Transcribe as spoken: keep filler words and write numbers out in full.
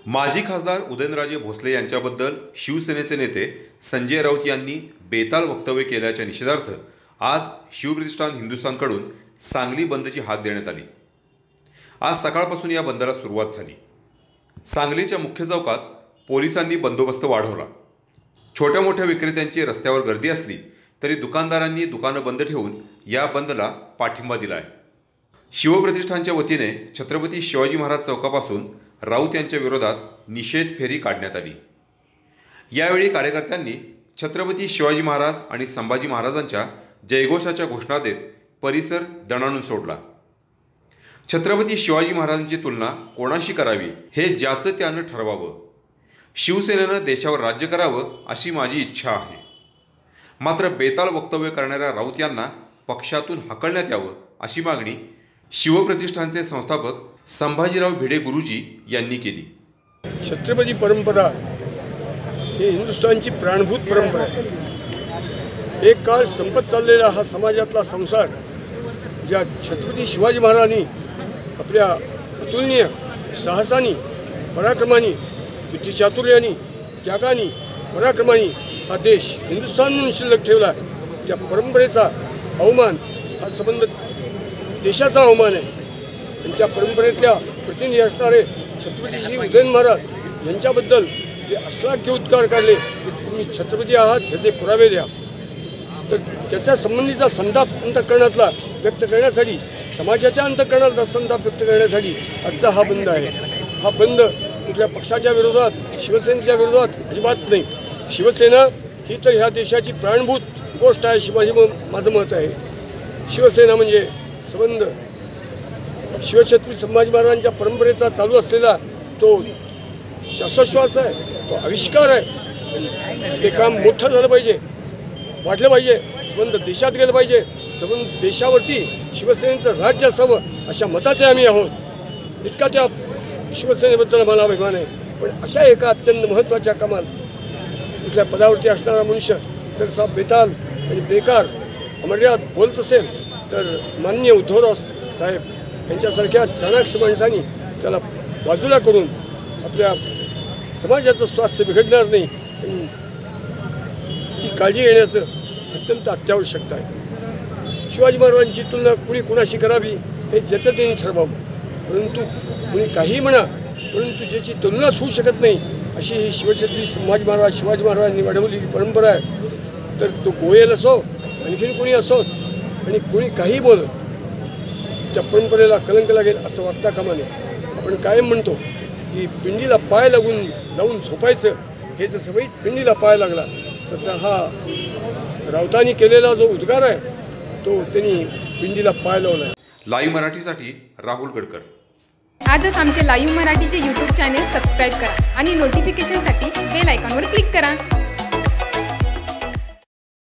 माजी खासदार उदयनराजे भोसले यांच्याबद्दल शिवसेनेचे नेते संजय राऊत यांनी बेताल वक्तव्य केल्याच्या निषेधार्थ आज शिवप्रतिष्ठान हिंदुस्थानकडून सांगली बंदची हाक देण्यात आली। आज सकाळपासून या बंदला सुरुवात झाली। सांगलीच्या मुख्य चौकात पोलिसांनी बंदोबस्त वाढवला। छोट्या मोठ्या विक्रेत्यांची रस्त्यावर गर्दी असली तरी दुकानदारांनी दुकानं बंद ठेवून या बंदला पाठिंबा दिला आहे। शिवप्रतिष्ठानच्या वतीने छत्रपती शिवाजी महाराज चौकापासून राऊत यांच्या विरोधात निषेध फेरी काढण्यात आली। यावेळी कार्यकर्त्यांनी छत्रपती शिवाजी महाराज आणि संभाजी महाराजांच्या जयघोषाच्या घोषणा देत परिसर दणाणून सोडला। छत्रपती शिवाजी महाराजांची तुलना कोणाशी करावी हे ज्याचं त्यानं ठरवावं। शिवसेनेनं देशावर राज्य करावं अशी माझी इच्छा आहे। मात्र बेताल वक्तव्य करणाऱ्या राऊत यांना पक्षातून हाकलण्यात यावं अशी मागणी शिवप्रतिष्ठानचे संस्थापक संभाजीराव भिडे गुरुजी यांनी केली। छत्रपती परंपरा ही हिंदुस्थानची प्राणभूत परंपरा आहे। एक काळ संपत चाललेला हा समाजातला संसार ज्या छत्रपती शिवाजी महाराजांनी आपल्या अतुलनीय साहसानी पराक्रमाने बुद्धिचातुर्याने त्यागाने पराक्रमाने हा देश हिंदुस्थान म्हणून शिल्लक ठेवला। त्या परंपरेचा अवमान हा संबंध देशाचा अवमान आहे। आणि त्या परंपरेतल्या प्रतिनिधी असणारे छत्रपती श्री उदयन महाराज यांच्याबद्दल जे अश्लाघ्य उद्गार काढले की तुम्ही छत्रपती आहात ह्याचे पुरावे द्या, तर त्याच्या संबंधीचा संताप अंतःकरणातला व्यक्त करण्यासाठी समाजाच्या अंतःकरणातला संताप व्यक्त करण्यासाठी आजचा हा बंद आहे। हा बंद कुठल्या पक्षाच्या विरोधात शिवसेनेच्या विरोधात अजिबात नाही। शिवसेना ही तर ह्या देशाची प्राणभूत गोष्ट आहे अशी माझी माझं मत आहे। शिवसेना म्हणजे संबंध शिवछत्रपती संभाजी महाराजांच्या परंपरेचा चालू असलेला तो श्वासोच्छ्वास आहे, तो आविष्कार आहे। ते काम मोठं झालं पाहिजे, वाढलं पाहिजे, संबंध देशात गेलं पाहिजे, संबंध देशावरती शिवसेनेचं राज्य असावं अशा मताचे आम्ही आहोत। इतका त्या शिवसेनेबद्दल मला अभिमान आहे। पण अशा एका अत्यंत महत्त्वाच्या कामात कुठल्या पदावरती असणारा मनुष्य जर सा बेताल आणि बेकार अमर्याद बोलत असेल तर माननीय उद्धवराव साहेब यांच्यासारख्या चाणाक्ष माणसांनी त्याला बाजूला करून आपल्या समाजाचं स्वास्थ्य बिघडणार नाही ती काळजी घेण्याचं अत्यंत अत्यावश्यकता आहे। शिवाजी महाराजांची तुलना कुणी कुणाशी करावी हे ज्याचं त्यांनी ठरवावं, परंतु कुणी काही म्हणा परंतु ज्याची तुलनाच होऊ शकत नाही अशी ही शिवछत्रपती संभाजी महाराज शिवाजी महाराजांनी वाढवलेली परंपरा आहे। तर तो गोयल असो आणखीन कोणी असो आणि कोणी काही बोल त्या परंपरेला कलंक लागेल असं वाटता कामा नये। आपण कायम म्हणतो की पिंडीला पाय लागून लावून झोपायचं, हे जसं वाईट पिंडीला पाय लागला तसा हा राऊतांनी केलेला जो उद्गार आहे तो त्यांनी पिंडीला पाय लावला आहे। लाईव्ह मराठीसाठी राहुल गडकर। आजच आमचे लाईव्ह मराठीचे यूट्यूब चॅनेल सबस्क्राईब करा आणि नोटिफिकेशनसाठी बेल आयकॉनवर क्लिक करा।